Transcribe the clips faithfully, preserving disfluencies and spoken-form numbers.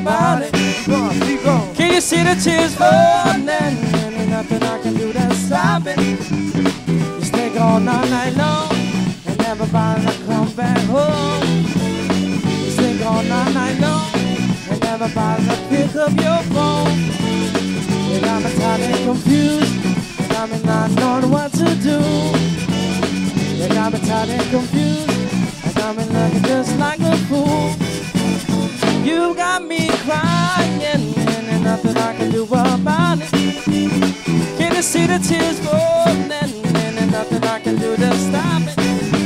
about it. Can you see the tears falling? And nothing I can do to stop it. You stay gone all night long and never bother to come back home. You stay gone all night long and never bother to pick up your phone. You got me tired and confused. You got me not knowing what to do. You got me tired and confused. You got me looking just like a fool. You got me crying, and there's nothing I can do about it. Can you see the tears falling, and there's nothing I can do to stop it.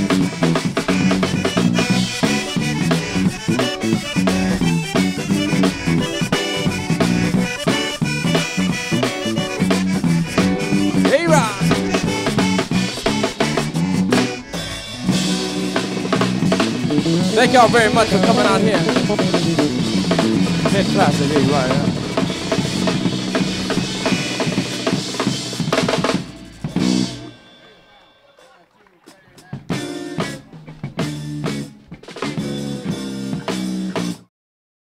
Hey, Rob! Thank y'all very much for coming out here. Hit classic, hey, right, huh?